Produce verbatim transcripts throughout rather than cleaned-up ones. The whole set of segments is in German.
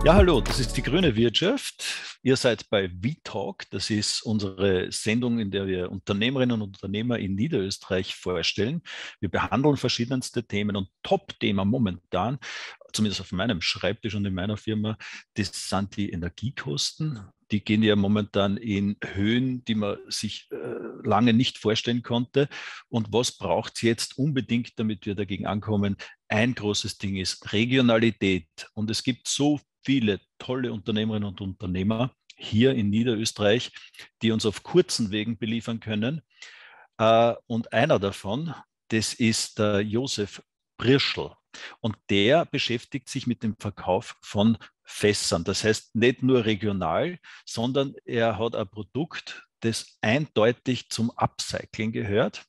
Ja, hallo, das ist die Grüne Wirtschaft. Ihr seid bei V-Talk. Das ist unsere Sendung, in der wir Unternehmerinnen und Unternehmer in Niederösterreich vorstellen. Wir behandeln verschiedenste Themen und Top-Thema momentan, zumindest auf meinem Schreibtisch und in meiner Firma, das sind die Energiekosten. Die gehen ja momentan in Höhen, die man sich äh, lange nicht vorstellen konnte. Und was braucht es jetzt unbedingt, damit wir dagegen ankommen? Ein großes Ding ist Regionalität. Und es gibt so viele tolle Unternehmerinnen und Unternehmer hier in Niederösterreich, die uns auf kurzen Wegen beliefern können. Äh, und einer davon, das ist der Josef Brierschl. Und der beschäftigt sich mit dem Verkauf von Fässern. Das heißt nicht nur regional, sondern er hat ein Produkt, das eindeutig zum Upcycling gehört.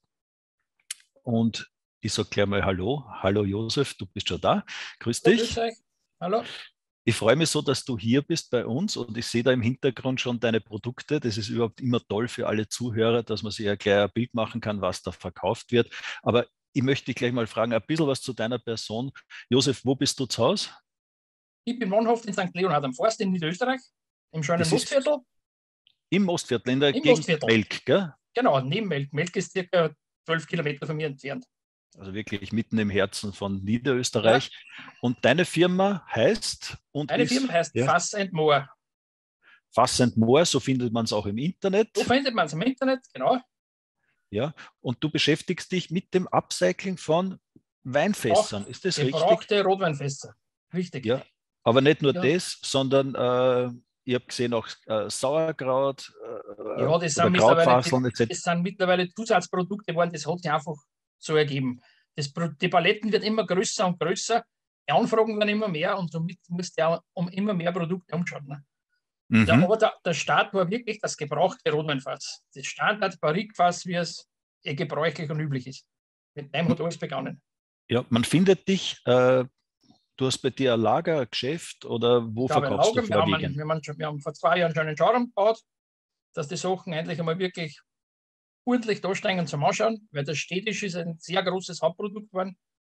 Und ich sage gleich mal Hallo. Hallo Josef, du bist schon da. Grüß Hallo, dich. grüß euch. Hallo. Ich freue mich so, dass du hier bist bei uns und ich sehe da im Hintergrund schon deine Produkte. Das ist überhaupt immer toll für alle Zuhörer, dass man sich ja gleich ein Bild machen kann, was da verkauft wird. Aber ich möchte dich gleich mal fragen, ein bisschen was zu deiner Person. Josef, wo bist du zu Hause? Ich bin wohnhaft in Sankt Leonhard am Forst in Niederösterreich, im schönen Das ist Mostviertel. im Mostviertel, in der Im Gegend Mostviertel. Melk, gell? Genau, neben Melk. Melk ist circa zwölf Kilometer von mir entfernt. Also wirklich mitten im Herzen von Niederösterreich. Ja. Und deine Firma heißt und Meine ist Firma heißt ja, Fass and More. Fass and More, so findet man es auch im Internet. So findet man es im Internet, genau. Ja, und du beschäftigst dich mit dem Upcycling von Weinfässern, Auch ist das richtig? gebrauchte Rotweinfässer. Richtig. Ja, aber nicht nur Ja, das, sondern äh, ich habe gesehen auch äh, Sauerkraut äh, ja das, oder sind mittlerweile, Krautfaseln et cetera. das sind mittlerweile Zusatzprodukte geworden, das hat sich einfach so ergeben. Das, die Paletten wird immer größer und größer, die Anfragen werden immer mehr und somit muss der um immer mehr Produkte umschauen. Ne? Ja, Mhm. aber der, der Start war wirklich das gebrauchte Rotweinfass. Das Standard-Barrique-Fass, wie es eh gebräuchlich und üblich ist. Mit dem hat alles begonnen. Ja, man findet dich, äh, du hast bei dir ein Lager, ein Geschäft oder wo Ich habe ein verkaufst du Lager, wir haben, einen, vorwiegend? wir, haben schon, wir haben vor zwei Jahren schon einen Showroom gebaut, dass die Sachen endlich einmal wirklich ordentlich dastehen und zum Anschauen, weil das Städtisch ist ein sehr großes Hauptprodukt geworden.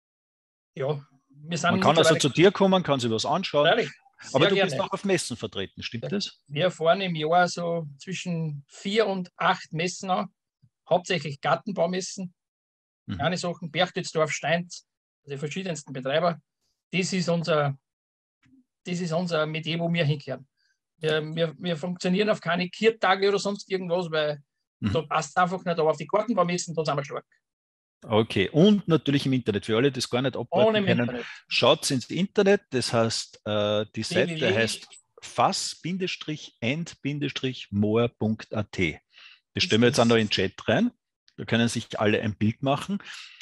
Ja, wir Man sind kann also mittlerweile, zu dir kommen, kann sich was anschauen, freilich, aber sehr du bist gerne. auch auf Messen vertreten, stimmt das? Wir fahren im Jahr so zwischen vier und acht Messen an, hauptsächlich Gartenbaumessen. Mhm. Kleine Sachen, Berchtesdorf, Steins, die verschiedensten Betreiber. Das ist unser, das ist unser Metier, wo wir hinkehren. Wir, wir, wir funktionieren auf keine Kirtage oder sonst irgendwas, weil Mhm. da passt einfach nicht, aber auf die Gartenbaumessen, da sind wir stark. Okay, und natürlich im Internet. Für alle, die es gar nicht Ohne abwarten im können, Internet. schaut ins Internet. Das heißt, äh, die Seite w w w. heißt fass and more punkt a t. Das stellen wir jetzt auch noch in den Chat rein. Da können sich alle ein Bild machen.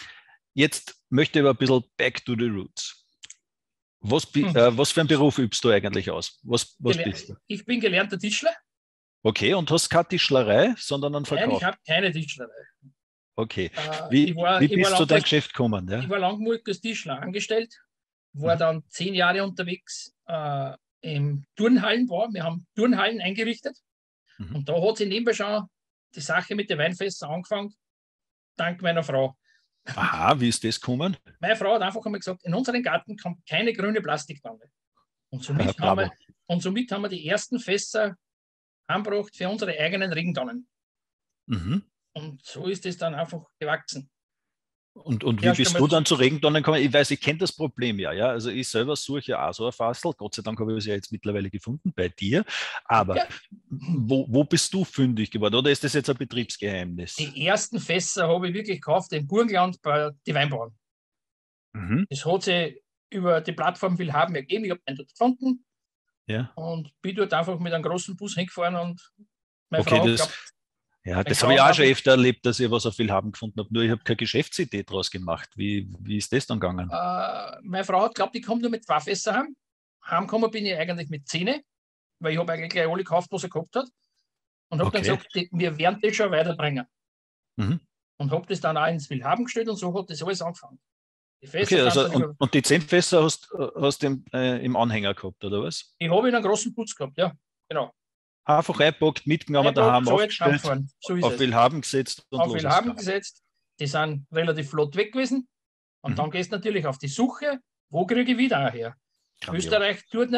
Jetzt möchte ich aber ein bisschen back to the roots. Was, Hm. äh, was für einen Beruf übst du eigentlich aus? Was, was bist du? Ich bin gelernter Tischler. Okay, und hast keine Tischlerei, sondern einen Nein, ich Verkauf. habe keine Tischlerei. Okay. Äh, Wie, ich, war, wie ich, war bist du lang zu deinem als, Geschäft gekommen? ich Ja? war lang genug als Tischler angestellt, war Mhm. dann zehn Jahre unterwegs äh, im Turnhallenbau. Wir haben Turnhallen eingerichtet. Mhm. Und da hat sich nebenbei schon die Sache mit den Weinfässern angefangen, dank meiner Frau. Aha, wie ist das gekommen? Meine Frau hat einfach einmal gesagt, in unseren Garten kommt keine grüne Plastiktonne. Und somit, haben wir, und somit haben wir die ersten Fässer angebracht für unsere eigenen Regentonnen. Mhm. Und so ist es dann einfach gewachsen. Und, und wie Erst bist einmal du dann zu Regentonnen gekommen? Ich weiß, ich kenne das Problem ja, ja. Also ich selber suche ja auch so ein Fassel. Gott sei Dank habe ich es ja jetzt mittlerweile gefunden bei dir. Aber ja, wo, wo bist du fündig geworden? Oder ist das jetzt ein Betriebsgeheimnis? die ersten Fässer habe ich wirklich gekauft im Burgenland bei den Weinbauern. Mhm. Das hat sich über die Plattform Willhaben ergeben. Ich habe einen dort gefunden Ja. und bin dort einfach mit einem großen Bus hingefahren und meine Okay, Frau hat das, geglaubt, ja, meine das habe Frau ich hat auch schon einfach, öfter erlebt, dass ich was auf Willhaben gefunden habe. Nur ich habe keine Geschäftsidee draus gemacht. Wie, wie ist das dann gegangen? äh, meine Frau hat geglaubt, ich komme nur mit zwei Fässer heim. Heimgekommen bin ich eigentlich mit zehn, weil ich habe eigentlich gleich alle gekauft, was er gehabt hat. Und habe dann Okay. gesagt, die, wir werden das schon weiterbringen. Mhm. Und habe das dann auch ins Willhaben gestellt und so hat das alles angefangen. Die Okay, Fässer also sind dann und, über, und die zehn Fässer hast du im, äh, im Anhänger gehabt, oder was? ich habe in einen großen Putz gehabt, ja, genau. Einfach eingepackt, mitgenommen, Einpackt, daheim zahlt, aufgestellt, heimgefahren. So ist auf es. Willhaben gesetzt und Auf los ist Willhaben gegangen. gesetzt. Die sind relativ flott weg gewesen. Und Mhm. dann gehst du natürlich auf die Suche, wo kriege ich wieder her? Grandios. Österreich tut nicht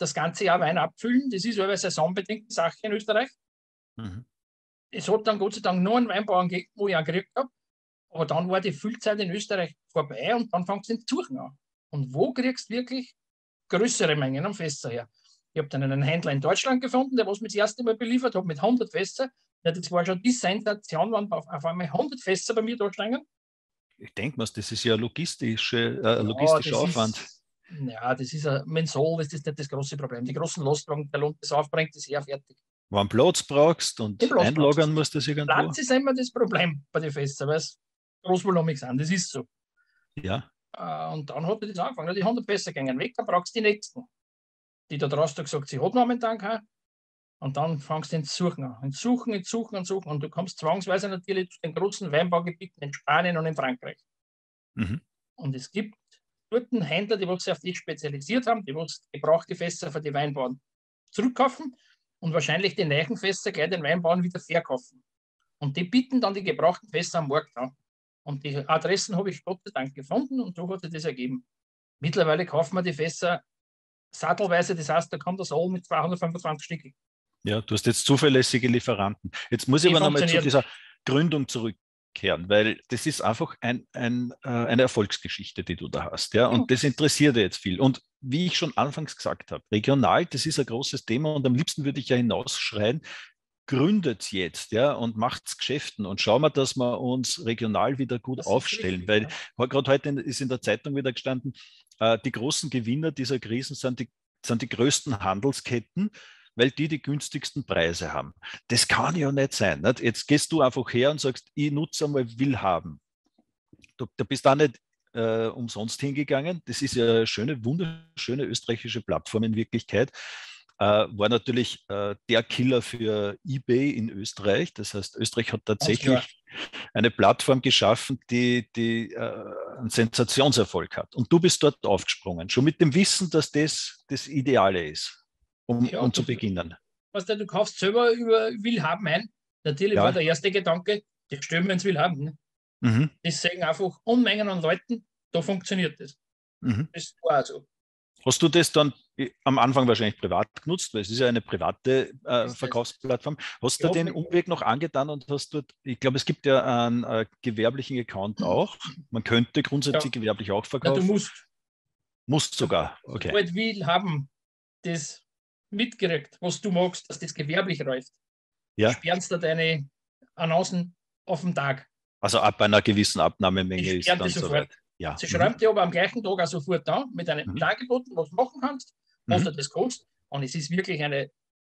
das ganze Jahr Wein abfüllen. Das ist ja eine saisonbedingte Sache in Österreich. Mhm. Es hat dann Gott sei Dank nur einen Weinbauern gegeben, wo ich auch gekriegt habe. Aber dann war die Füllzeit in Österreich vorbei und dann fängt es in Suchen an. Und wo kriegst du wirklich größere Mengen am Fässer her? Ich habe dann einen Händler in Deutschland gefunden, der was mich das erste Mal beliefert hat mit hundert Fässer. Ja, das war schon die Sensation, wenn auf, auf einmal hundert Fässer bei mir da stehen. Ich denke mal, das ist ja logistische, äh, ja, logistischer Aufwand. Ist, ja, das ist ein Mensol, das ist nicht das große Problem. Die großen Lastwagen, der Lohn das aufbringt, ist eher fertig. Wenn du Platz brauchst und Platz einlagern musst, das irgendwo. Platz ist immer das Problem bei den Fässern, weil es großvolumig sind, das ist so. Ja. Uh, und dann hat er das angefangen, die hundert Fässer gingen weg, dann brauchst du die nächsten. Die da draußen gesagt, sie hat momentan keinen. Und dann fangst du ins Suchen an. Ins Suchen, ins Suchen, ins Suchen. Und du kommst zwangsweise natürlich zu den großen Weinbaugebieten in Spanien und in Frankreich. Mhm. Und es gibt dort Händler, die sich auf die spezialisiert haben, die gebrauchte Fässer für die Weinbauern zurückkaufen und wahrscheinlich die neuen Fässer gleich den Weinbauern wieder verkaufen. Und die bieten dann die gebrauchten Fässer am Markt an. Und die Adressen habe ich Gott sei Dank gefunden und so hat sich das ergeben. Mittlerweile kaufen wir die Fässer sattelweise, das heißt, da kommt das all mit zweihundertfünfundzwanzig Stück. Ja, du hast jetzt zuverlässige Lieferanten. Jetzt muss ich die aber nochmal zu dieser Gründung zurückkehren, weil das ist einfach ein, ein, äh, eine Erfolgsgeschichte, die du da hast. Ja? Und ja. Das interessiert jetzt viel. Und wie ich schon anfangs gesagt habe, regional, das ist ein großes Thema und am liebsten würde ich ja hinausschreien, gründet jetzt, ja, und macht's Geschäften und schauen wir, dass wir uns regional wieder gut das aufstellen, richtig, weil ja. gerade heute ist in der Zeitung wieder gestanden, äh, die großen Gewinner dieser Krisen sind die, sind die größten Handelsketten, weil die die günstigsten Preise haben. Das kann ja nicht sein. Nicht? Jetzt gehst du einfach her und sagst, ich nutze einmal Willhaben. Du, du bist da nicht äh, umsonst hingegangen. Das ist ja eine schöne, wunderschöne österreichische Plattform in Wirklichkeit. Äh, war natürlich äh, der Killer für eBay in Österreich. Das heißt, Österreich hat tatsächlich eine Plattform geschaffen, die, die äh, einen Sensationserfolg hat. Und du bist dort aufgesprungen, schon mit dem Wissen, dass das das Ideale ist. Um, ja, um zu beginnen. Was du, du kaufst selber über Willhaben ein. Natürlich ja. war der erste Gedanke, das stellen wir ins Willhaben. Ne? Mhm. Das sagen einfach Unmengen an Leuten, da funktioniert das. Mhm. Das war so. Hast du das dann am Anfang wahrscheinlich privat genutzt, weil es ist ja eine private äh, Verkaufsplattform. Hast du ja, den Umweg noch angetan und hast dort, ich glaube, es gibt ja einen äh, gewerblichen Account auch. Man könnte grundsätzlich ja. gewerblich auch verkaufen. Ja, du musst. Musst sogar, okay. Sobald Willhaben das mitgekriegt, was du magst, dass das gewerblich läuft. Ja. Sperren da deine Annoncen auf den Tag. Also ab einer gewissen Abnahmemenge ist dann sofort. So ja. Sie mhm. schreiben dir aber am gleichen Tag auch sofort da mit einem mhm. Angeboten, was du machen kannst, was mhm. dir das kostet. Und es ist wirklich eine,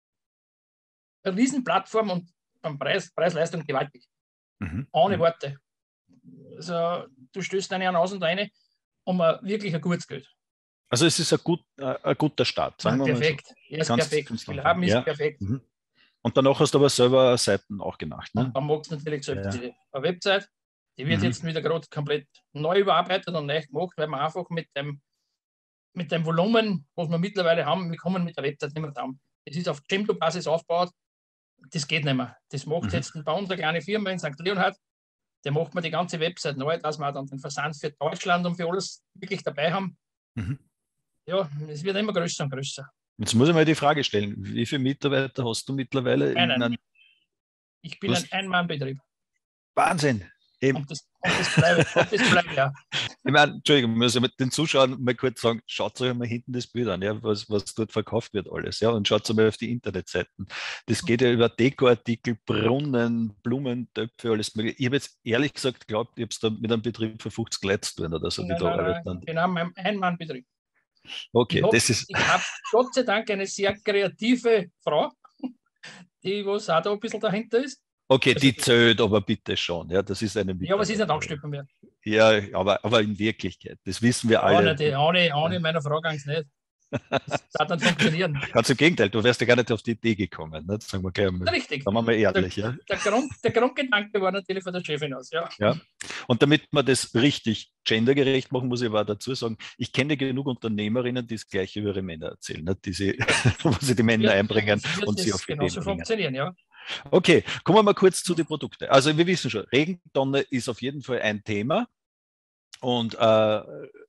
eine Riesenplattform und beim Preis, Preis-Leistung gewaltig. Mhm. Ohne mhm. Worte. Also du stößt deine Annoncen da rein um wirklich ein gutes Geld. Also es ist ein, gut, ein guter Start, sagen ja, wir perfekt. mal so. Er ist Kannst, perfekt. Willhaben ist ja. perfekt. Mhm. Und danach hast du aber selber Seiten auch gemacht. Ne? Und dann magst du natürlich selbst ja. eine Website. Die wird mhm. jetzt wieder gerade komplett neu überarbeitet und neu gemacht, weil wir einfach mit dem, mit dem Volumen, was wir mittlerweile haben, wir kommen mit der Website nicht mehr zusammen. Es ist auf Cemto-Basis aufgebaut. Das geht nicht mehr. Das macht mhm. jetzt bei uns eine kleine Firma in Sankt Leonhard. Der macht mir die ganze Website neu, dass wir dann den Versand für Deutschland und für alles wirklich dabei haben. Mhm. Ja, es wird immer größer und größer. Jetzt muss ich mal die Frage stellen, wie viele Mitarbeiter hast du mittlerweile? Einen. In einem... Ich bin ein Ein-Mann-Betrieb. Wahnsinn! Eben. Und das, und das bleibt, und das bleibt ja. Ich meine, Entschuldigung, muss ich mit den Zuschauern mal kurz sagen, schaut euch mal hinten das Bild an, ja, was, was dort verkauft wird alles. Ja, und schaut mal auf die Internetseiten. Das geht ja über Dekoartikel, Brunnen, Blumen, Töpfe, alles mögliche. Ich habe jetzt ehrlich gesagt geglaubt, ich habe es da mit einem Betrieb für fünfzig Leute zu tun oder so, die nein, da nein, arbeiten. Nein, genau, mein Ein-Mann-Betrieb. Okay, ich hab, das ist... Ich habe Gott sei Dank eine sehr kreative Frau, die was auch da ein bisschen dahinter ist. Okay, die zählt aber bitte schon. Ja, das ist eine ja, aber sie ist nicht angestellt mehr. Ja, aber, aber in Wirklichkeit, das wissen wir alle. Ohne, ohne, ohne meiner Frau ging es nicht. Das hat dann funktionieren. Ganz im Gegenteil, du wärst ja gar nicht auf die Idee gekommen. Ne? Sagen wir gleich mal. Richtig. Sagen wir mal ehrlich. Der, ja. der, Grund, der Grundgedanke war natürlich von der Chefin aus. Ja. Ja. Und damit wir das richtig gendergerecht machen, muss ich aber dazu sagen, ich kenne genug Unternehmerinnen, die das Gleiche über ihre Männer erzählen, ne? die sie, wo sie die Männer wird, einbringen und sie auf genauso Ideen bringen. Funktionieren, ja. Okay, kommen wir mal kurz zu den Produkten. Also wir wissen schon, Regentonne ist auf jeden Fall ein Thema und äh,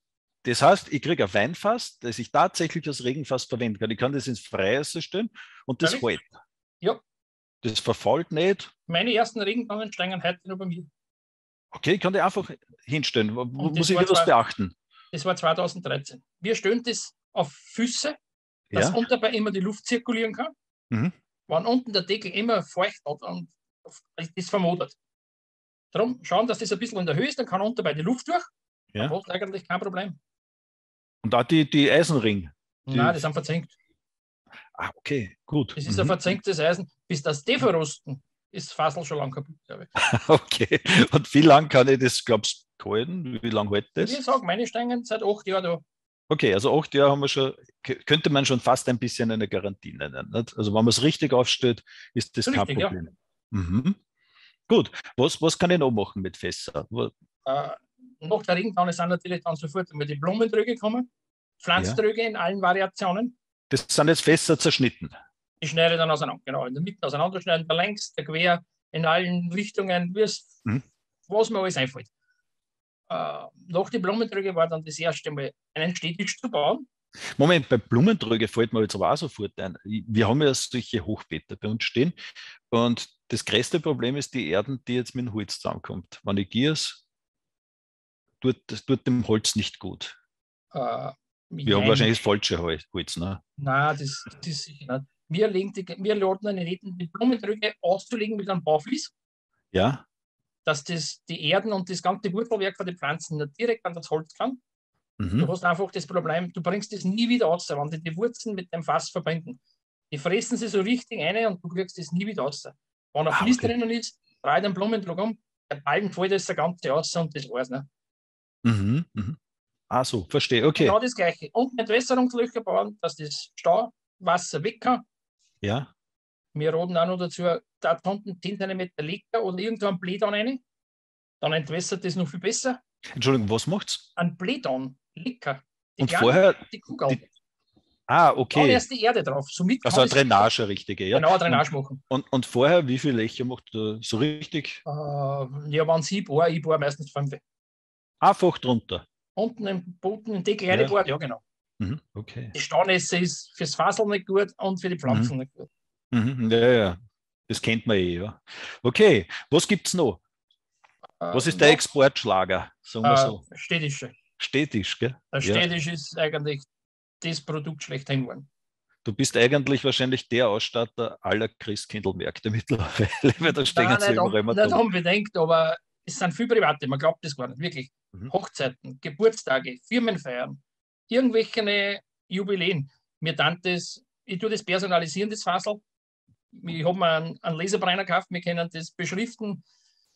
Das heißt, ich kriege ein Weinfass, das ich tatsächlich als Regenfass verwenden kann. Ich kann das ins Freie stellen und das Ehrlich? hält. Ja, Das verfault nicht. meine ersten Regentonnen stehen heute noch bei mir. Okay, ich kann die einfach hinstellen. Wo- Und Muss das ich war, was zwar, beachten? das war zweitausenddreizehn. Wir stellen das auf Füße, dass Ja. unterbei immer die Luft zirkulieren kann. Mhm. Wenn unten der Deckel immer feucht hat und das vermodert. Darum schauen, dass das ein bisschen in der Höhe ist, dann kann unterbei die Luft durch. Dann Ja. hast du eigentlich kein Problem. Und auch die, die Eisenring. Die, Nein, die sind verzinkt. ah, okay, gut. Das ist ein Mhm. verzinktes Eisen. Bis das die verrosten, ist das Fassel schon lang kaputt, glaube ich. Okay. Und wie lange kann ich das, glaubst du, halten? Wie lange hält Wie ich das? sage, meine stehen seit acht Jahren da. Okay, also acht Jahre haben wir schon, k- könnte man schon fast ein bisschen eine Garantie nennen. Nicht? Also wenn man es richtig aufstellt, ist das kein Richtig, ja. Problem. Mhm. Gut, was, was kann ich noch machen mit Fässer? Wo- Äh, nach der Regentonne sind natürlich dann sofort einmal die Blumentröge gekommen. Ja. Pflanztröge in allen Variationen. Das sind jetzt Fässer zerschnitten. Die schneide ich dann auseinander. Genau, in der Mitte auseinanderschneiden, der längs, der quer, in allen Richtungen, wie's, Mhm. was mir alles einfällt. Äh, nach den Blumentröge war dann das erste Mal einen Stehtisch zu bauen. Moment, bei Blumentröge fällt mir jetzt aber auch sofort ein. Wir haben ja solche Hochbeete bei uns stehen und das größte Problem ist die Erden, die jetzt mit dem Holz zusammenkommt. Wenn ich gieße, tut, das tut dem Holz nicht gut. Äh, Wir haben wahrscheinlich das falsche Holz, ne? Nein, das, das ist sicher nicht. Wir, legen die, wir laden eine nicht, die Blumentröge auszulegen mit einem Bauflies, Ja? dass das, die Erden und das ganze Wurzelwerk von den Pflanzen nicht direkt an das Holz kann. Du Mhm. hast einfach das Problem, du bringst das nie wieder raus, wenn die die Wurzeln mit dem Fass verbinden. Die fressen sie so richtig ein und du kriegst das nie wieder raus. Wenn ein Ah, Vlies okay. drinnen ist, drei den Blumentrog um, der Ballen fällt das Ganze raus und das war's. Ne? Mhm. Mhm. Ah, so, verstehe. Okay. Genau das Gleiche. Und Entwässerungslöcher bauen, dass das Stauwasser weg kann. Ja. Wir raten auch noch dazu, da unten zehn Zentimeter Lecker oder irgendwo ein Blähton rein. Dann entwässert das noch viel besser. Entschuldigung, was macht's? Ein Blähton, Lecker. Die Und kleine, vorher, die Kugel. die, ah, Dann okay. erst die Erde drauf. Somit Also kann eine es Drainage, eine richtige, ja. genau eine Und, Drainage machen. und, und vorher, wie viele Löcher macht er so richtig? Äh, ja, wenn sie bohr, ich bohr meistens fünf. Einfach drunter. Unten im Boden, in die kleine Ja. Bohr, ja genau. Mhm. Okay. Die Staunässe ist fürs Fasel nicht gut und für die Pflanzen Mhm. nicht gut. Mhm. Ja, ja. Das kennt man eh, ja. Okay, was gibt's noch? Was Äh, ist der noch, Exportschlager? Sagen wir äh, so. städtische. Städtisch, gell? Der Ja. Städtisch ist eigentlich das Produkt schlechthin geworden. Du bist eigentlich wahrscheinlich der Ausstatter aller Christkindlmärkte mittlerweile, weil da stehen Nein, sie nicht, überall un, immer nicht drum. unbedingt, aber es sind viel Private, man glaubt das gar nicht, wirklich. Mhm. Hochzeiten, Geburtstage, Firmenfeiern, irgendwelche Jubiläen. Mir dann das, ich tue das personalisieren, das Fassel. Ich habe mir einen, einen Laserbrenner gekauft, wir können das beschriften.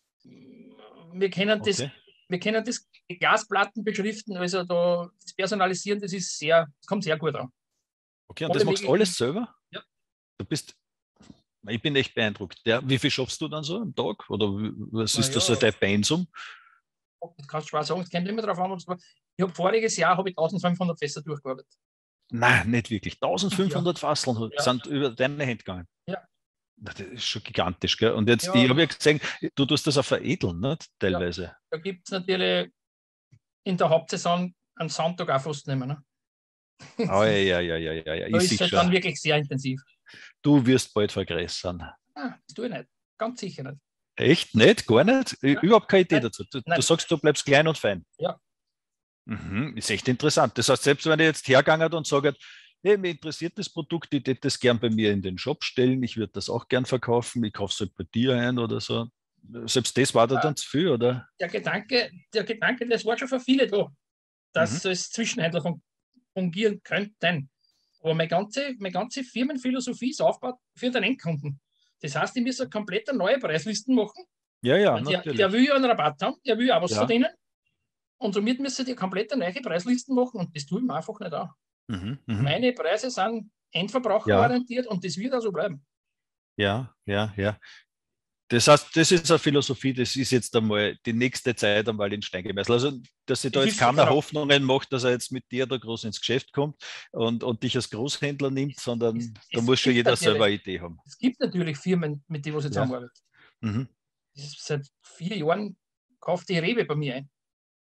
Wir können das, Okay. wir können das die Glasplatten beschriften, also da, das Personalisieren, das ist sehr, das kommt sehr gut an. Okay, und Alle das machst du möglichen- alles selber? Ja. Du bist, ich bin echt beeindruckt. Ja, wie viel schaffst du dann so am Tag? Oder wie- was Na ist das ja. so dein Pensum? Das kannst du schwer sagen, es kommt immer darauf an. ob es- Ich habe voriges Jahr habe ich eintausendfünfhundert Fässer durchgearbeitet. Nein, nicht wirklich. eintausendfünfhundert Fasseln Ja. sind über deine Hände gegangen. Ja. Na, das ist schon gigantisch, gell? Und jetzt, Ja. ich habe ja gesehen, du tust das auch veredeln, nicht? Teilweise. Da gibt es natürlich in der Hauptsaison einen Sonntag auch fast nicht mehr. Ne? Oh, ja, ja, ja, ja, ja, ja. Da Ich ist sehe es halt schon. dann wirklich sehr intensiv. Du wirst bald vergrößern. Ah, das tue ich nicht. Ganz sicher nicht. Echt nicht? Gar nicht? Nein. Überhaupt keine Idee Nein. dazu. Du, du Nein. sagst, du bleibst klein und fein. Ja. Mhm, ist echt interessant. Das heißt, selbst wenn ich jetzt hergegangen und sage, hey, mir interessiert das Produkt, ich würde das gern bei mir in den Shop stellen, ich würde das auch gern verkaufen, ich kaufe es halt bei dir ein oder so. Selbst das war da Ah. dann zu viel, oder? Der Gedanke, der Gedanke, das war schon für viele da, dass Mhm. es Zwischenhändler fun fungieren könnten. Aber meine ganze, meine ganze Firmenphilosophie ist aufgebaut für den Endkunden. Das heißt, ich muss eine komplett neue Preislisten machen. Ja, ja, Weil der, natürlich. der will ja einen Rabatt haben, der will auch was Ja. verdienen. Und somit müssen die komplett neue Preislisten machen und das tue ich mir einfach nicht an. Mhm, mhm. Meine Preise sind endverbraucherorientiert und das wird auch so bleiben. Ja, ja, ja. Das heißt, das ist eine Philosophie, das ist jetzt einmal die nächste Zeit einmal in Stein gemeißelt. Also, dass sich da Das jetzt ist keiner sicher auch- Hoffnungen macht, dass er jetzt mit dir da groß ins Geschäft kommt und, und dich als Großhändler nimmt, sondern Es- da es muss schon gibt jeder natürlich- selber eine Idee haben. Es gibt natürlich Firmen, mit denen ich Ja. zusammenarbeite. Mhm. Das ist seit vier Jahren kauft die Rewe bei mir ein.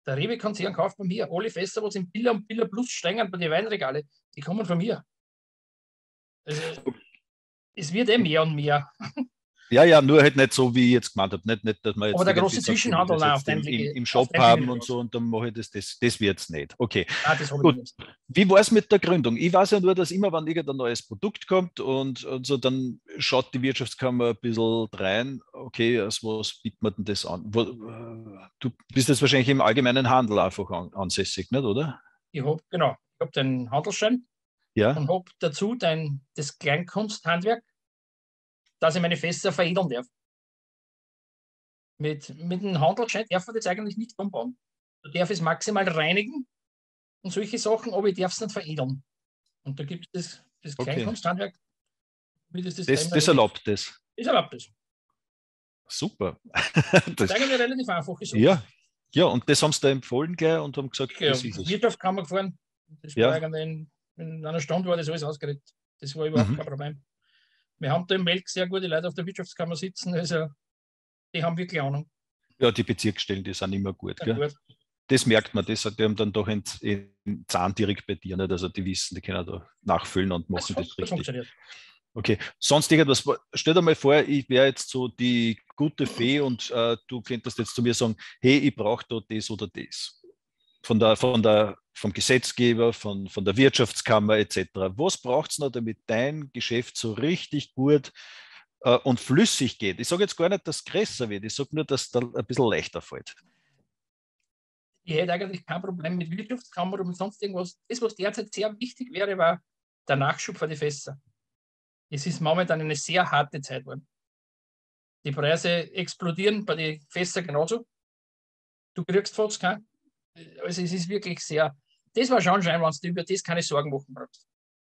Der Rewe-Konzern kauft bei mir alle Fässer, was im Billa und Billa Plus stehen bei den Weinregale, die kommen von mir. Also, es wird eh mehr und mehr. Ja, ja, nur halt nicht so, wie ich jetzt gemeint habe. Nicht, nicht, dass man jetzt Aber der irgendwie große sagt, ich will Zwischenhandel das nein, auf jetzt im, den, im, im auf Shop den haben bin ich und raus. so und dann mache ich das. Das, das wird es nicht. Okay. Nein, das habe ich Gut. nicht. Wie war es mit der Gründung? Ich weiß ja nur, dass immer, wenn irgendein neues Produkt kommt und, und so, dann schaut die Wirtschaftskammer ein bisschen rein. Okay, als was bietet man denn das an? Wo, äh, du bist jetzt wahrscheinlich im allgemeinen Handel einfach an, ansässig, nicht, oder? Ich habe, genau, ich habe den Handelsschein Ja, und habe dazu dein, das Kleinkunsthandwerk, dass ich meine Fässer veredeln darf. Mit, mit dem Handelsschein darf man das eigentlich nicht umbauen. Du darf es maximal reinigen und solche Sachen, aber ich darf es nicht veredeln. Und da gibt es das, das okay. Kleinkunsthandwerk, wie das System Das, das erlaubt das. Das erlaubt das. Super. Das Das, ist eigentlich relativ einfach gesagt. ja, ja, und das haben sie da empfohlen gleich und haben gesagt, Ja, das ist es. Wirtschaftskammer gefahren. Das Ja. war eigentlich in, in einer Stunde war das alles ausgeredet. Das war überhaupt Mhm. kein Problem. Wir haben da im Melk sehr gute Leute auf der Wirtschaftskammer sitzen, also die haben wirklich Ahnung. Ja, die Bezirksstellen, die sind immer gut. Ja, Gell? gut. Das merkt man, das, die haben dann doch in, in Zahn direkt bei dir, nicht? Also die wissen, die können da nachfüllen und machen Das, das, das richtig. funktioniert. Okay, sonst irgendwas. Stell dir mal vor, ich wäre jetzt so die gute Fee und äh, du könntest jetzt zu mir sagen, hey, ich brauche da das oder das. Von der, von der, vom Gesetzgeber, von, von der Wirtschaftskammer et cetera. Was braucht es noch, damit dein Geschäft so richtig gut äh, und flüssig geht? Ich sage jetzt gar nicht, dass es größer wird, ich sage nur, dass es da ein bisschen leichter fällt. Ich hätte eigentlich kein Problem mit Wirtschaftskammer und sonst irgendwas. Das, was derzeit sehr wichtig wäre, war der Nachschub für die Fässer. Es ist momentan eine sehr harte Zeit geworden. Die Preise explodieren bei den Fässern genauso. Du kriegst fast keinen. Also es ist wirklich sehr, das war schon schön, wenn du über das keine Sorgen machen brauchst.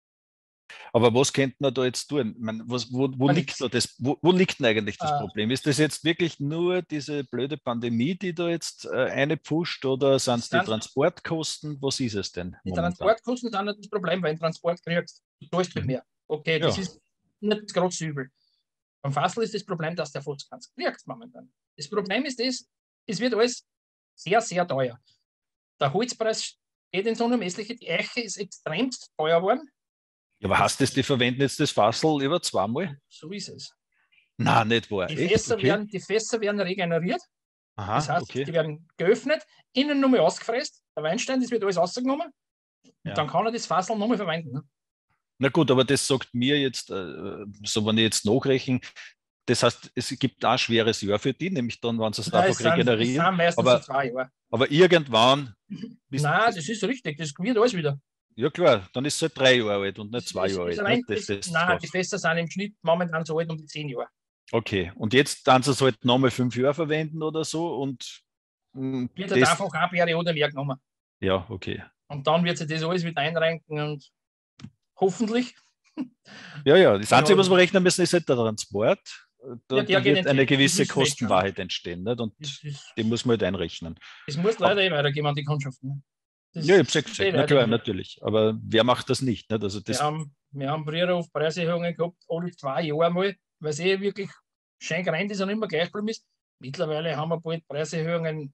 Aber was könnte man da jetzt tun? Ich meine, was, wo, wo, liegt da das, wo, wo liegt denn eigentlich das äh, Problem? Ist das jetzt wirklich nur diese blöde Pandemie, die da jetzt äh, eine pusht oder sind es die Transportkosten? Was ist es denn Die momentan? Transportkosten sind nicht das Problem, weil du Transport kriegst, du zahlst halt Mhm. mehr. Okay, das Ja. ist nicht das große Übel. Beim Fassel ist das Problem, dass der fast keins kriegt momentan. Das Problem ist das, es wird alles sehr, sehr teuer. Der Holzpreis geht ins Unermessliche, die Eiche ist extremst teuer geworden. Ja, aber heißt das, die verwenden jetzt das Fassel über zweimal? So ist es. Nein, nicht wahr. Die Echt? Fässer, Okay. werden, die Fässer werden regeneriert. Aha, Das heißt, okay. die werden geöffnet, innen nochmal ausgefräst. Der Weinstein, das wird alles rausgenommen. Und Ja. dann kann er das Fassel nochmal verwenden. Ne? Na gut, aber das sagt mir jetzt, äh, so wenn ich jetzt nachrechne, das heißt, es gibt ein schweres Jahr für die, nämlich dann, wenn sie es Nein, einfach es sind, es regenerieren. sind meistens Aber, so zwei Jahre. aber irgendwann. Nein, das ist richtig, das wird alles wieder. Ja klar, dann ist es halt drei Jahre alt und nicht Das zwei ist, Jahre ist alt. rein, Nicht? Das, das, das nein, die war's. Fässer sind im Schnitt momentan so alt um die zehn Jahre. Okay, und jetzt dann sie es halt nochmal fünf Jahre verwenden oder so und mh, Wird halt das, einfach eine Periode mehr genommen. ja, okay. Und dann wird sich das alles wieder einrenken und hoffentlich. Ja, ja, das Einzige, Ja, was wir rechnen müssen, ist halt der Transport. Da, Ja, der da geht wird nicht eine weg. Das gewisse wissen wir jetzt schon. Kostenwahrheit entstehen. Nicht? Und Das, ist, die muss man halt einrechnen. das muss leider eh weitergehen an die Kundschaften. Ne? Das Ja, ich habe es ja ist gesagt, eh na klar, weiter. natürlich. Aber wer macht das nicht? nicht? Also Wir das, haben, wir haben früher oft Preiserhöhungen gehabt, alle zwei Jahre mal, weil es eh wirklich schön gerannt ist und immer gleich geblieben ist. Mittlerweile haben wir bald Preiserhöhungen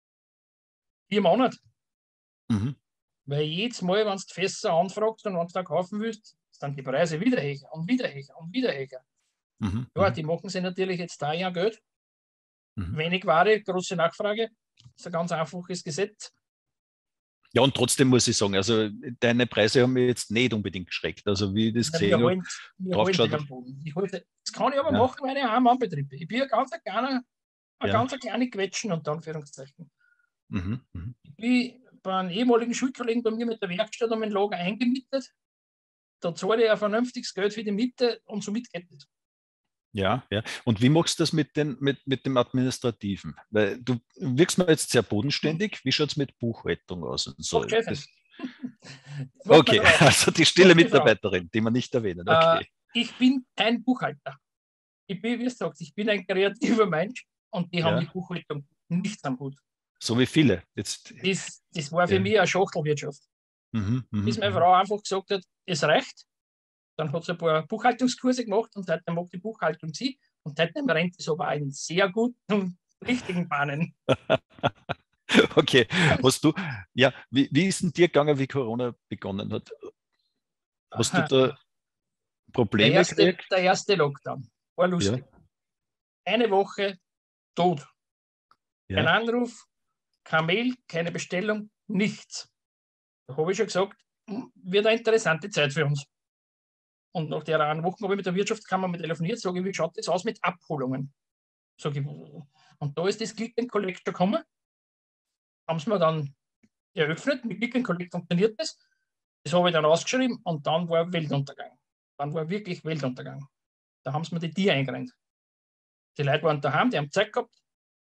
vier Monate. mhm, Weil jedes Mal, wenn du Fässer anfragst und wenn du da kaufen willst, sind die Preise wieder höher und wieder höher und wieder höher. mhm, Ja, mhm, die machen sich natürlich jetzt da ja Geld. mhm. Wenig Ware, große Nachfrage. Das ist ein ganz einfaches Gesetz. Ja, und trotzdem muss ich sagen, also deine Preise haben mich jetzt nicht unbedingt geschreckt. Also wie ich das Ja, gesehen wir habe, holen, wir drauf holen sich geschaut. am Boden. Ich hol, das kann ich aber Ja. machen, weil ich einen Mann-Betrieb bin. Ich bin ein ganz kleiner, ein Ja. ganz kleine Quetschen unter Anführungszeichen. Mhm, mhm. Ich bin bei einem ehemaligen Schulkollegen bei mir mit der Werkstatt um ein Lager eingemietet. Da zahle ich ein vernünftiges Geld für die Miete und somit geht es. Ja, ja. Und wie machst du das mit, den, mit, mit dem Administrativen? Weil du wirkst mir jetzt sehr bodenständig. Wie schaut es mit Buchhaltung aus? Und so? Macht Chefin. Das, Das macht okay, meine Frau. also die stille Macht die Frau. Mitarbeiterin, die wir nicht erwähnen. Äh, Okay. ich bin kein Buchhalter. Ich bin, wie gesagt, ich bin ein kreativer Mensch und die haben Ja. die Buchhaltung nichts am Hut. So wie viele. Jetzt, Das, das war für Ja. mich eine Schachtelwirtschaft. mhm, mhm, Bis meine mhm. Frau einfach gesagt hat, es reicht. Dann hat sie ein paar Buchhaltungskurse gemacht und seitdem macht die Buchhaltung sie. Und seitdem rennt es aber in sehr guten und richtigen Bahnen. Okay, hast du, ja, wie, wie ist denn dir gegangen, wie Corona begonnen hat? Hast du da Der Probleme erste, gekriegt? der erste Lockdown war Ja, lustig. Eine Woche tot. Kein ja, Anruf, kein Mail, keine Bestellung, nichts. Da habe ich schon gesagt, hm, wird eine interessante Zeit für uns. Und nach der einen Woche habe ich mit der Wirtschaftskammer mit telefoniert, sage ich, wie schaut das aus mit Abholungen? Sag ich, und da ist das Click and Collect gekommen, haben sie mir dann eröffnet, mit Click and Collect funktioniert das. Das habe ich dann ausgeschrieben und dann war Weltuntergang. Dann war wirklich Weltuntergang. Da haben sie mir die Tiere eingerennt. Die Leute waren daheim, die haben Zeit gehabt.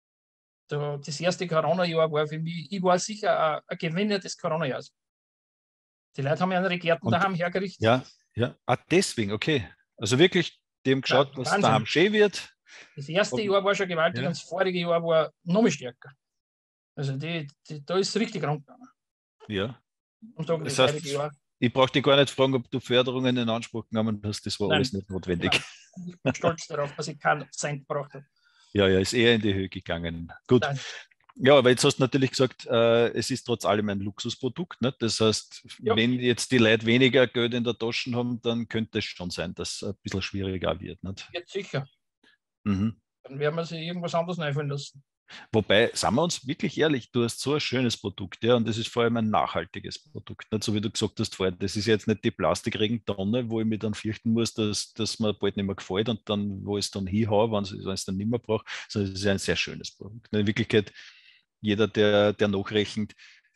Das erste Corona-Jahr war für mich, ich war sicher ein Gewinner des Corona-Jahres. Die Leute haben ja ihre Gärten und daheim hergerichtet. ja, ja, ah, deswegen, okay. Also wirklich, dem Nein, geschaut, was daheim Wahnsinn. schön wird. Das erste Jahr war schon gewaltig Ja, und das vorige Jahr war noch mehr stärker. Also die, die, da ist es richtig rundgegangen. ja. Und sagen, Das das heutige heißt, Jahr. ich brauche dich gar nicht fragen, ob du Förderungen in Anspruch genommen hast. Das war alles Nein, nicht notwendig. nein. Ich bin stolz darauf, dass ich keinen Cent gebraucht habe. Ja, ja, ist eher in die Höhe gegangen. Gut. Nein. Ja, aber jetzt hast du natürlich gesagt, äh, es ist trotz allem ein Luxusprodukt. Ne? Das heißt, Ja, wenn jetzt die Leute weniger Geld in der Tasche haben, dann könnte es schon sein, dass es ein bisschen schwieriger wird. Nicht? jetzt sicher. Mhm. Dann werden wir sich irgendwas anderes einfallen lassen. Wobei, sagen wir uns wirklich ehrlich, du hast so ein schönes Produkt, ja, und das ist vor allem ein nachhaltiges Produkt. Nicht so wie du gesagt hast vorher, das ist jetzt nicht die Plastikregentonne, wo ich mich dann fürchten muss, dass, dass mir bald nicht mehr gefällt und dann, wo ich es dann hinhaue, wenn ich es dann nicht mehr brauche, sondern es ist ein sehr schönes Produkt. In Wirklichkeit, jeder, der, der nachrechnet,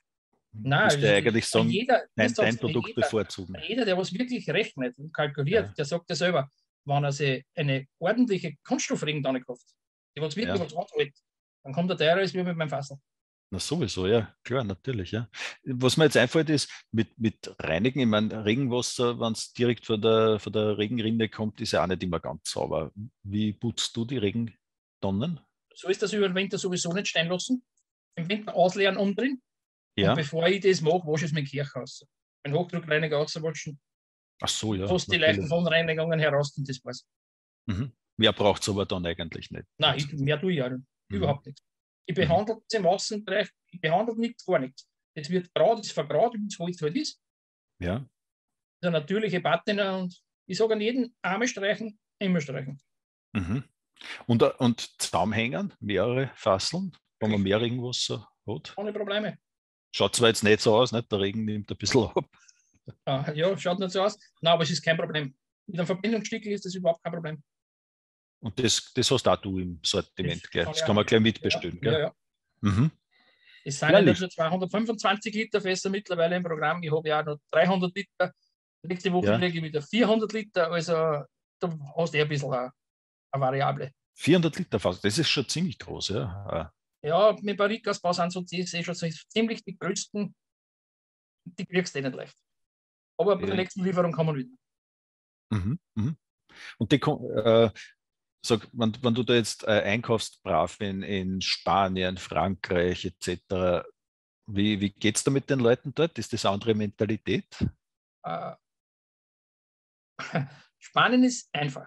Nein, müsste eigentlich sagen, jeder, dein, dein sagst, Produkt jeder, bevorzugen. jeder, der was wirklich rechnet und kalkuliert, Ja, der sagt ja selber, wenn er sich eine ordentliche Kunststoffregentonne kauft, die was wirklich ja. was anhält, dann kommt er teurer als wie mit meinem Fassel. Na sowieso, ja, klar, natürlich, ja. Was mir jetzt einfällt, ist, mit, mit Reinigen, ich meine, Regenwasser, wenn es direkt von der, von der Regenrinne kommt, ist ja auch nicht immer ganz sauber. Wie putzt du die Regentonnen? So ist das über den Winter sowieso nicht stehen lassen. Im Winter ausleeren und drin. Und Ja, bevor ich das mache, wasche ich es mit Kirchhaus. Ein Hochdruckreiniger auswaschen, ach so, ja, fast die leichten natürlich. Verunreinigungen heraus und das war's. Mhm. Mehr braucht es aber dann eigentlich nicht. Nein, ich, mehr tue ich ja nicht. Mhm. Überhaupt nichts. Ich Mhm. behandle es im Außenbereich, ich behandle nichts, gar nichts. Es wird gerade, es vergraut, wie es Holz halt ist. Ja. Das ist eine natürliche Patina und ich sage an jeden Arme streichen, immer streichen. Mhm. Und, und zusammenhängen, mehrere Fasseln, wenn man mehr Regenwasser hat. Ohne Probleme. Schaut zwar jetzt nicht so aus, nicht? Der Regen nimmt ein bisschen ab. Ah, ja, schaut nicht so aus. Nein, aber es ist kein Problem. Mit einem Verbindungsstickel ist das überhaupt kein Problem. Und das, das hast auch du im Sortiment Das gleich. kann Das ich kann man auch. gleich mitbestellen. Ja, ja, Gell? ja. Mhm. Es sind ja nicht nur zweihundertfünfundzwanzig Liter Fässer mittlerweile im Programm. Ich habe ja auch noch dreihundert Liter. Nächste Woche Ja. kriege ich wieder vierhundert Liter. Also da hast du eh ein bisschen eine, eine Variable. vierhundert Liter Fass, das ist schon ziemlich groß, ja. Ja, mit Barrikausbau sind so die, eh schon so ziemlich die größten. Die kriegst du eh nicht leicht. Aber bei der Ja. nächsten Lieferung kommen wir wieder. Mhm. Mhm. Und die, äh, sag, wenn, wenn du da jetzt äh, einkaufst, brav in, in Spanien, Frankreich et cetera, wie, wie geht es da mit den Leuten dort? Ist das eine andere Mentalität? Äh, Spanien ist einfach.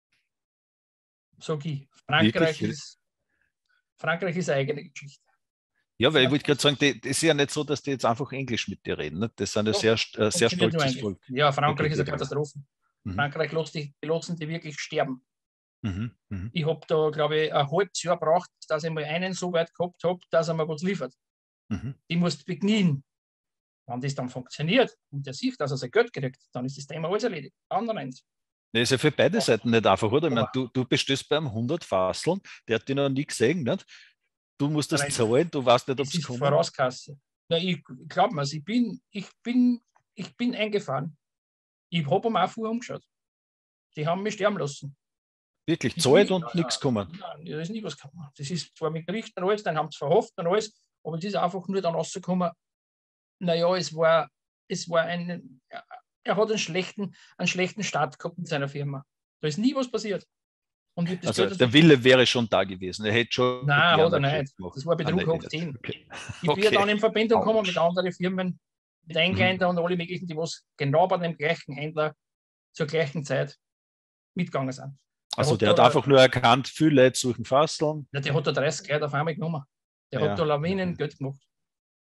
Sag ich. Frankreich Wirklich? ist, Frankreich ist eine eigene Geschichte. Ja, weil ich wollte gerade sagen, das ist ja nicht so, dass die jetzt einfach Englisch mit dir reden. Ne? Das sind ja Doch, sehr, äh, sehr funktioniert nur stolzes eigentlich. Volk. Ja, Frankreich Okay, ist eine gut, ja. Katastrophe. Mhm. Frankreich lässt die, die lassen die wirklich sterben. Mhm. Mhm. Ich habe da, glaube ich, ein halbes Jahr gebraucht, dass ich mal einen so weit gehabt habe, dass er mir was liefert. Mhm. Die musst beknien. Wenn das dann funktioniert und der sieht, dass er sein Geld kriegt, dann ist das Thema alles erledigt. Anderen eins. Das ist ja für beide Seiten nicht einfach, oder? Ich meine, Aber du, du bestellst beim hundert Fasseln, der hat dich noch nie gesehen, nicht? Du musst das Nein, zahlen, du weißt nicht, ob es es ist kommt. Vorauskasse. Ja, ich glaube mir, ich bin, ich, bin, ich bin eingefahren. Ich habe um auch vorher umgeschaut. Die haben mich sterben lassen. Wirklich, Ich zahlt bin- und nichts kommen. Nein, da ist nie was gekommen. Das ist zwar mit Gericht und alles, dann haben sie verhofft und alles, aber es ist einfach nur dann rausgekommen, naja, es war, es war ein, er hat einen schlechten, einen schlechten Start gehabt mit seiner Firma. Da ist nie was passiert. Und ich habe das Also Geld der Wille wäre schon da gewesen. Er hätte schon Nein, hat er gerne nicht. gemacht. Das war Ah, Betrug nein, hoch nicht. zehn. Okay. Ich bin ja dann in Verbindung gekommen Autsch. mit anderen Firmen, mit Engländer und alle möglichen, die was genau bei dem gleichen Händler zur gleichen Zeit mitgegangen sind. Also der da, hat einfach nur erkannt, viele Leute suchen Fasseln. ja, der hat da dreißig Leute auf einmal genommen. Der Ja. hat da Lawinen Geld gemacht.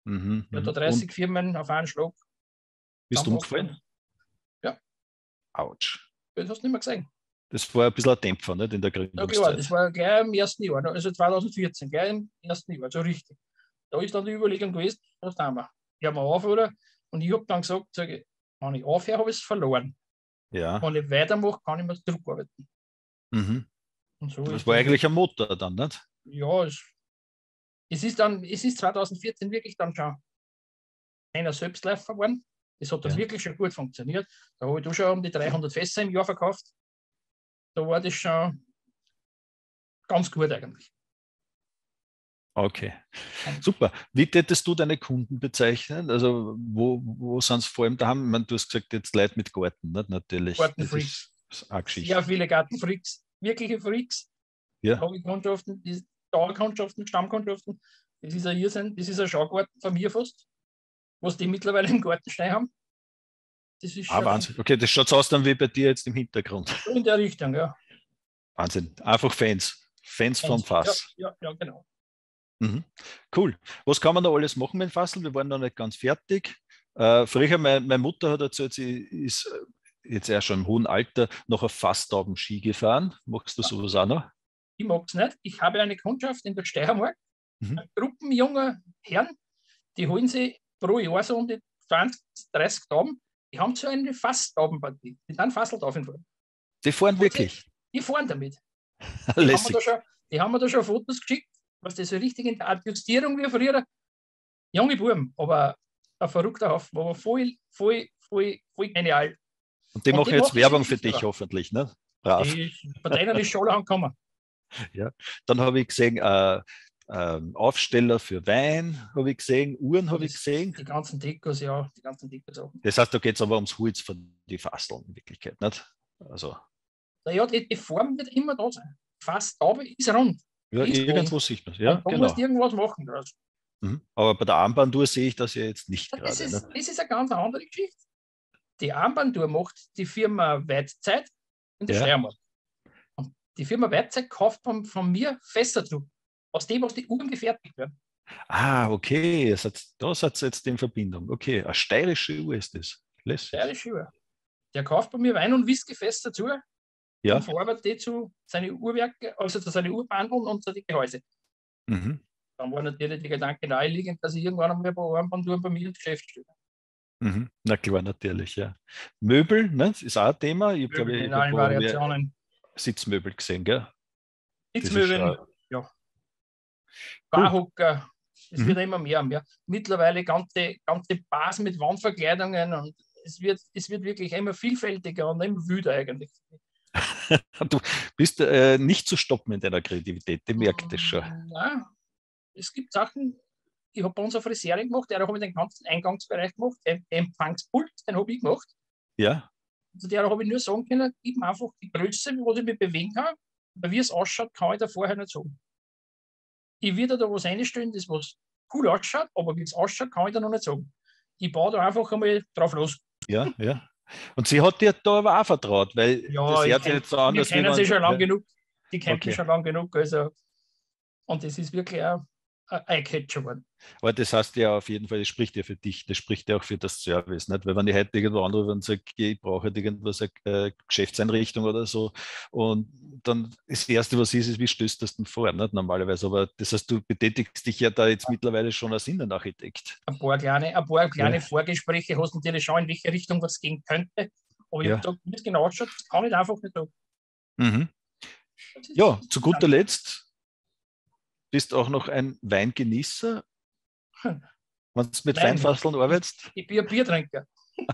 Mhm. Ja, da Mhm. dreißig Und Firmen auf einen Schlag. bist du zusammenpackt umgefallen? und- Ja, Autsch. das hast du nicht mehr gesehen. Das war ein bisschen ein Dämpfer, nicht, in der Ja klar, Gründungszeit. das war gleich im ersten Jahr, ne? Also zwanzig vierzehn, gleich im ersten Jahr, so richtig. Da ist dann die Überlegung gewesen, was tun wir? Ich habe mir auf, oder? Und ich habe dann gesagt, sag ich, wenn ich aufhöre, habe ich es verloren. Ja. Wenn ich weitermache, kann ich mir zurückarbeiten. Mhm. Und so Das ist war das. eigentlich ein Motor dann, nicht? Ja, es, es ist dann, es ist zwanzig vierzehn wirklich dann schon einer Selbstläufer geworden. Das hat dann Ja. wirklich schon gut funktioniert. Da habe ich da schon um die dreihundert Fässer im Jahr verkauft. Da war das schon ganz gut eigentlich. Okay, Und super. Wie tätest du deine Kunden bezeichnen? Also wo, wo sind es vor allem daheim? Ich meine, du hast gesagt, jetzt Leute mit Garten, nicht? Natürlich. Das Gartenfreaks. ist eine Sehr Geschichte. viele Gartenfreaks, wirkliche Freaks. Ja, Hobbykundschaften, Dauerkundschaften, Stammkundschaften. Das ist ein Irrsinn, das ist ein Schaugarten von mir fast, was die mittlerweile im Garten stehen haben. Das ist ah, schon Wahnsinn. Okay, das schaut aus dann wie bei dir jetzt im Hintergrund. so in der Richtung, ja. Wahnsinn. Einfach Fans. Fans vom Eins. Ja, Fass. ja, ja, genau. Mhm. Cool. Was kann man da alles machen mit dem Fassel? Wir waren noch nicht ganz fertig. Äh, früher, mein, meine Mutter hat erzählt, sie ist äh, jetzt eher schon im hohen Alter noch auf Fasstauben Ski gefahren. Machst du Ja. sowas auch noch? Ich mag es nicht. Ich habe eine Kundschaft in der Steiermark, Mhm. eine Gruppen junger Herren, die holen sich pro Jahr so um die zwanzig, dreißig Tauben. Die haben so eine Fasstaubenpartie. Die dann Fasselt auf den Fall. Die fahren wirklich. Die fahren damit. Die haben, mir da Lässig. schon, die haben mir da schon Fotos geschickt, was das so richtig in der Adjustierung wie früher. Junge Buben, aber ein verrückter Haufen, aber voll, voll, voll, voll genial. Und die Und die machen jetzt machen sie Werbung für wirklich dich selber. hoffentlich, ne? Brav. Die, bei denen ist schon angekommen. Ja. Dann habe ich gesehen, äh, ähm, Aufsteller für Wein, habe ich gesehen, Uhren habe ich Das, gesehen. die ganzen Dekos, ja, die ganzen Dekos auch. Das heißt, da geht es aber ums Holz von die Fasteln in Wirklichkeit, nicht? Also, Naja, die, die Form wird immer da sein. Fast Taube ist rund. ja, Die ist rund. irgendwo sieht man. Ja, Und da musst genau. du irgendwas machen draus. Mhm. Aber bei der Armbanduhr sehe ich das ja jetzt nicht Das gerade. ist, Nicht? das ist eine ganz andere Geschichte. Die Armbanduhr macht die Firma Weitzeit in der Ja. Steiermark. Und die Firma Weitzeit kauft von, von mir Fässer zu, aus dem, was die Uhren gefertigt werden. Ah, okay. Das hat, das hat jetzt in Verbindung. Okay, eine steirische Uhr ist das. Lässig. Steirische Uhr. Der kauft bei mir Wein- und Whiskyfässer zu Ja. und verarbeitet die zu seine Uhrwerke, also zu seinen Uhrbandeln und zu den Gehäuse. Mhm. Dann war natürlich der Gedanke naheliegend, dass ich irgendwann einmal ein paar Armbanduhren bei mir ins Geschäft stelle. Mhm. Na klar, natürlich, ja. Möbel, ne, das ist auch ein Thema. Ich glaube, Möbel ich in habe allen wo mehr Variationen. Sitzmöbel gesehen, gell? Das ist Sitzmöbeln, schon ja. cool. Barhocker. Es Mhm. wird immer mehr und mehr. Mittlerweile ganze, ganze Bars mit Wandverkleidungen und es wird, es wird wirklich immer vielfältiger und immer wüder eigentlich. Du bist äh, nicht zu stoppen in deiner Kreativität, ich merke das schon. Nein, es gibt Sachen, ich habe bei uns eine Friseurin gemacht, der habe ich den ganzen Eingangsbereich gemacht, den Empfangspult, den habe ich gemacht. Ja? Zu der habe ich nur sagen können, gib mir einfach die Größe, wo ich mich bewegen kann. Weil wie es ausschaut, kann ich da vorher nicht sagen. Ich würde da was einstellen, das was cool ausschaut, aber wie es ausschaut, kann ich da noch nicht sagen. Ich baue da einfach einmal drauf los. Ja, ja. Und sie hat dir da aber auch vertraut, weil Ja, das ich hört sich kenn, jetzt so an, wir als wie kennen sie man. schon lange Ja, genug. Die kennt okay. mich schon lange genug. Also, und das ist wirklich ein ein Eyecatcher geworden. Aber das heißt ja auf jeden Fall, das spricht ja für dich, das spricht ja auch für das Service, nicht? Weil wenn ich heute irgendwo anrufe und sage, ich brauche halt irgendwas, eine äh, Geschäftseinrichtung oder so, und dann das Erste, was ist, ist, wie stößt das denn vor, nicht? Normalerweise. Aber das heißt, du betätigst dich ja da jetzt mittlerweile schon als Innenarchitekt. Ein paar kleine, ein paar kleine Ja. Vorgespräche hast du natürlich schon, in welche Richtung was gehen könnte. Aber ich Ja. habe gesagt, wie es genau ausschaut, das kann ich einfach nicht sagen. Mhm. Das ist- Ja, zu guter Letzt bist auch noch ein Weingenießer, wenn du mit Nein, Weinfasseln arbeitest. ich bin ein Biertrinker.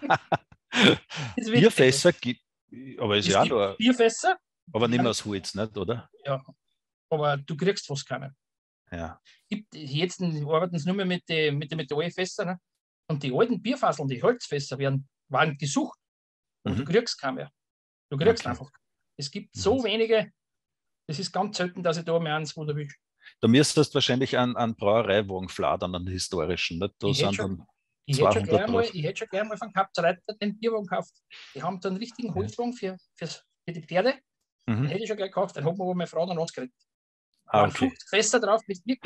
Das wird Bierfässer gibt, aber ist Es ja auch gibt nur, Bierfässer, aber die nicht mehr haben- aus Holz, nicht, oder? ja, aber du kriegst fast keine. Ja. Gibt, jetzt arbeiten sie nur mehr mit den mit die Metallfässern. Ne? Und die alten Bierfasseln, die Holzfässer, werden, waren gesucht. Aber Mhm. du kriegst keine mehr. Du kriegst Okay. einfach. Es gibt so Mhm. wenige, es ist ganz selten, dass ich da mehr eins wo du willst. Da müsstest du wahrscheinlich einen, einen Brauereiwagen fladern, einen historischen. Nicht? Da Ich hätte sind schon, dann ich hätte schon zweihundert gleich mal, drauf. ich hätte schon gleich mal von Kapzreiter den Bierwagen gekauft. Die haben da einen richtigen Holzwagen für, fürs, für die Pferde. Den Mhm. hätte ich schon gleich gekauft, den hat mir aber meine Frau dann ausgekriegt. Da Ah, waren okay. fünfzig Fässer drauf mit wirklich ein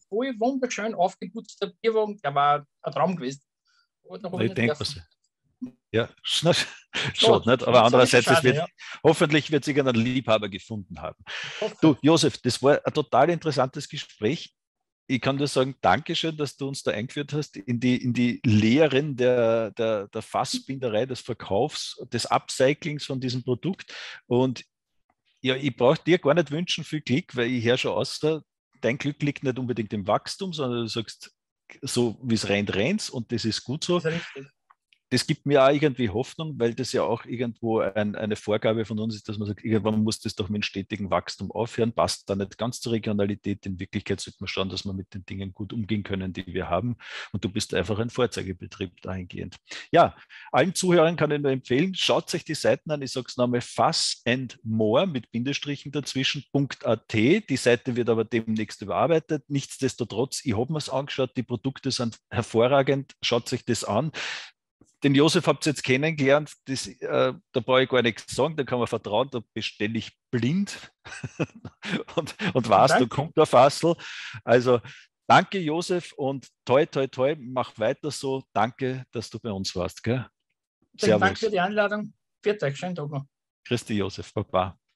voll wunderschön aufgeputzter Bierwagen, der war ein Traum gewesen. Na, ich denke was. Ja, schade, schade, nicht? Aber Schade, andererseits, schade, es wird, ja. hoffentlich wird sich einen Liebhaber gefunden haben. Hoffe. Du, Josef, das war ein total interessantes Gespräch. Ich kann dir sagen, Dankeschön, dass du uns da eingeführt hast in die, in die Lehren der, der, der Fassbinderei, des Verkaufs, des Upcyclings von diesem Produkt. Und ja, ich brauche dir gar nicht wünschen viel Glück, weil ich höre schon aus, dein Glück liegt nicht unbedingt im Wachstum, sondern du sagst, so wie es rennt, rennt und das ist gut so. Das ist richtig. Das gibt mir auch irgendwie Hoffnung, weil das ja auch irgendwo ein, eine Vorgabe von uns ist, dass man sagt, irgendwann muss das doch mit dem stetigen Wachstum aufhören, passt da nicht ganz zur Regionalität. In Wirklichkeit sollte man schauen, dass wir mit den Dingen gut umgehen können, die wir haben. Und du bist einfach ein Vorzeigebetrieb dahingehend. Ja, allen Zuhörern kann ich nur empfehlen, schaut euch die Seiten an. Ich sage es nochmal, Fass and More mit Bindestrichen dazwischen, .at. Die Seite wird aber demnächst überarbeitet. Nichtsdestotrotz, ich habe mir es angeschaut, die Produkte sind hervorragend. Schaut euch das an. Den Josef habt ihr jetzt kennengelernt, das, äh, da brauche ich gar nichts sagen, da kann man vertrauen, da bestelle ich blind und, und weiß, da kommt der Fassel. Also danke Josef und toi, toi, toi, mach weiter so. Danke, dass du bei uns warst. Gell? Vielen Dank für die Einladung. Viert euch, schönen Tag noch. Christi Josef, Baba.